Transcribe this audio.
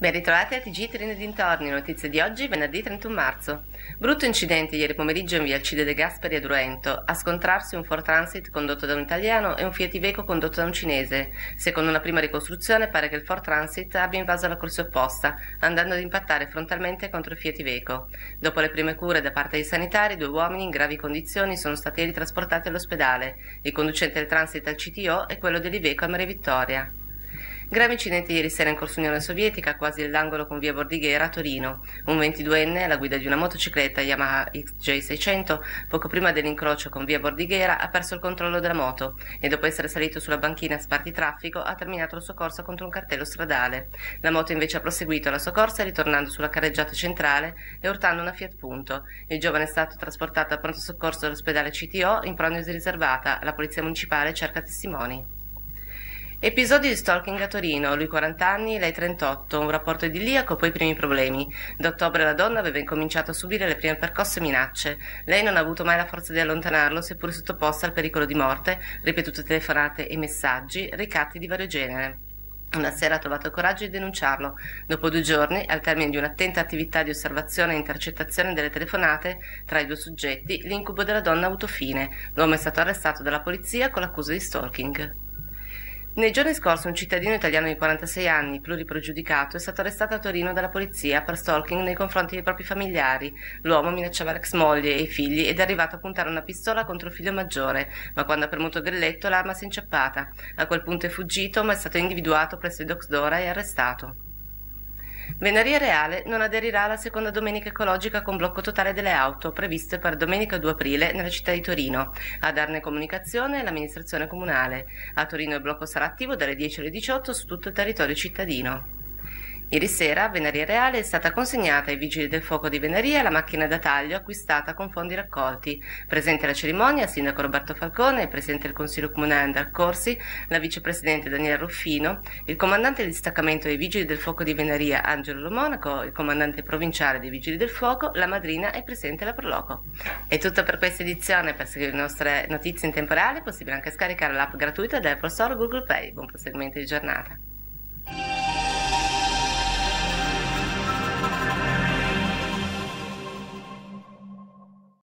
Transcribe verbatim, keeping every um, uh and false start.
Ben ritrovati a T G Trino e dintorni, notizie di oggi, venerdì trentuno marzo. Brutto incidente ieri pomeriggio in via Alcide De Gasperi a Drento, a scontrarsi un Ford Transit condotto da un italiano e un Fiat Iveco condotto da un cinese. Secondo una prima ricostruzione pare che il Ford Transit abbia invaso la corsia opposta, andando ad impattare frontalmente contro il Fiat Iveco. Dopo le prime cure da parte dei sanitari, due uomini in gravi condizioni sono stati ritrasportati all'ospedale, il conducente del Transit al C T O e quello dell'Iveco a Maria Vittoria. Grave incidente ieri sera in corso Unione Sovietica, quasi all'angolo con via Bordighera a Torino. Un ventiduenne, alla guida di una motocicletta Yamaha X J seicento, poco prima dell'incrocio con via Bordighera ha perso il controllo della moto e dopo essere salito sulla banchina spartitraffico ha terminato la sua corsa contro un cartello stradale. La moto invece ha proseguito la sua corsa ritornando sulla carreggiata centrale e urtando una Fiat Punto. Il giovane è stato trasportato al pronto soccorso dell'ospedale C T O in prognosi riservata. La polizia municipale cerca testimoni. Episodio di stalking a Torino, lui quaranta anni, lei trentotto, un rapporto idilliaco, poi i primi problemi. Da ottobre la donna aveva incominciato a subire le prime percosse e minacce. Lei non ha avuto mai la forza di allontanarlo, seppur sottoposta al pericolo di morte, ripetute telefonate e messaggi, ricatti di vario genere. Una sera ha trovato il coraggio di denunciarlo. Dopo due giorni, al termine di un'attenta attività di osservazione e intercettazione delle telefonate tra i due soggetti, l'incubo della donna ha avuto fine. L'uomo è stato arrestato dalla polizia con l'accusa di stalking. Nei giorni scorsi un cittadino italiano di quarantasei anni, pluripregiudicato, è stato arrestato a Torino dalla polizia per stalking nei confronti dei propri familiari. L'uomo minacciava l'ex moglie e i figli ed è arrivato a puntare una pistola contro il figlio maggiore, ma quando ha premuto il grilletto l'arma si è inciappata. A quel punto è fuggito, ma è stato individuato presso i Docs d'Ora e arrestato. Venaria Reale non aderirà alla seconda domenica ecologica con blocco totale delle auto, previste per domenica due aprile nella città di Torino. A darne comunicazione è l'amministrazione comunale. A Torino il blocco sarà attivo dalle dieci alle diciotto su tutto il territorio cittadino. Ieri sera a Venaria Reale è stata consegnata ai Vigili del Fuoco di Venaria la macchina da taglio acquistata con fondi raccolti. Presente alla cerimonia il sindaco Roberto Falcone, il presidente del Consiglio Comunale Andrea Corsi, la vicepresidente Daniela Ruffino, il comandante del distaccamento dei Vigili del Fuoco di Venaria Angelo Lo Monaco, il comandante provinciale dei Vigili del Fuoco, la madrina e il presidente della Proloco. È tutto per questa edizione. Per seguire le nostre notizie in tempo reale è possibile anche scaricare l'app gratuita dell'Apple Store o Google Play. Buon proseguimento di giornata.